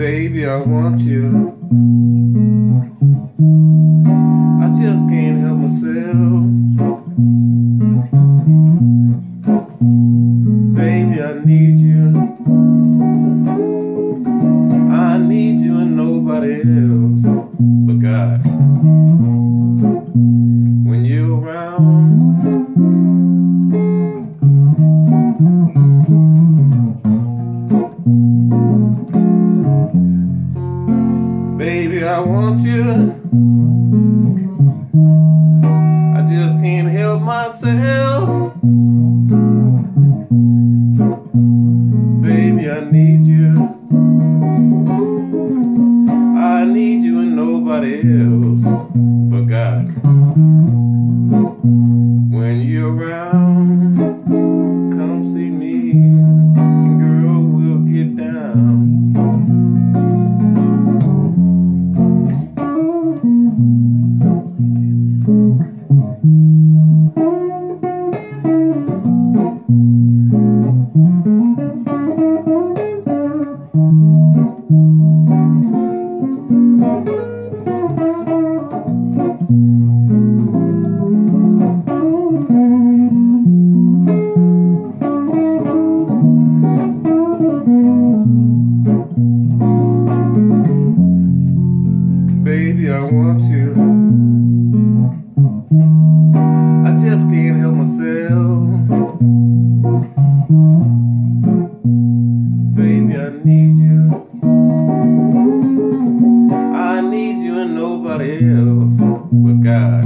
Baby, I want you. I just can't help myself. Baby, I need you. I need you and nobody else but God. When you're around, baby, I want you. I just can't help myself. Baby, I need you. I need you and nobody else but God. When you're around, come see me, and girl, we'll get down. Baby, I want you. I just can't help myself. Baby, I need you. I need you and nobody else but God.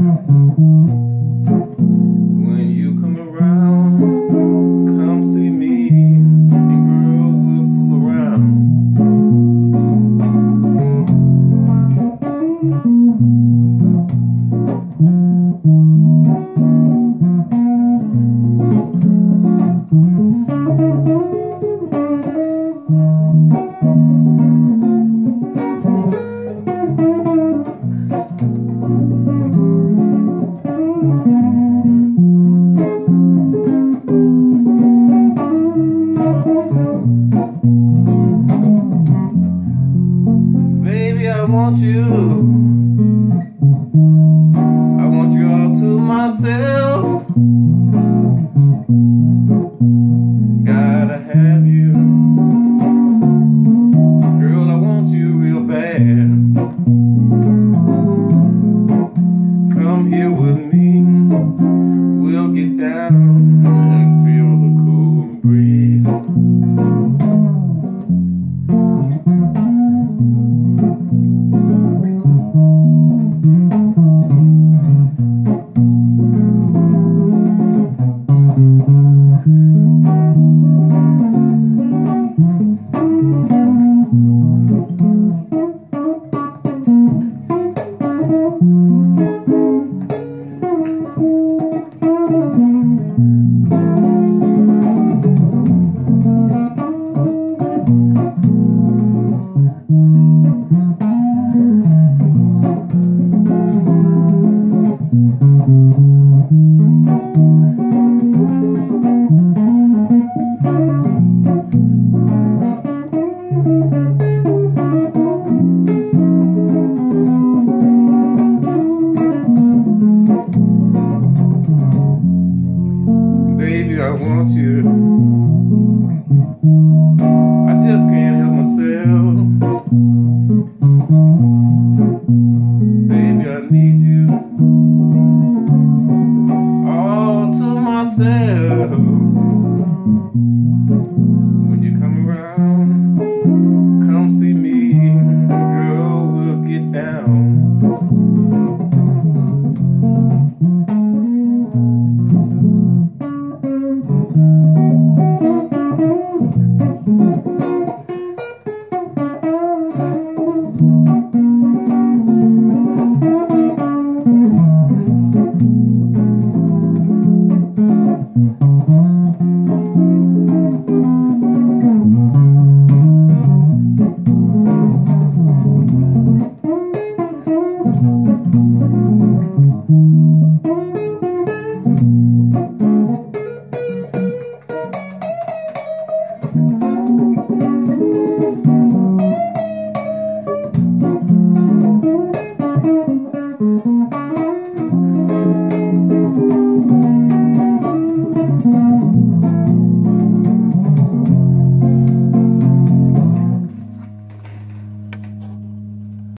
When you come around, come see me, and girl, we'll fool around. Baby, I want you. I want you all to myself. Gotta have you. Girl, I want you real bad. Come here with me. We'll get down and feel the cool breeze. Baby, I want you. I just can't help myself. Baby, I need you all to myself. When you come around, come see me, girl, we'll get down.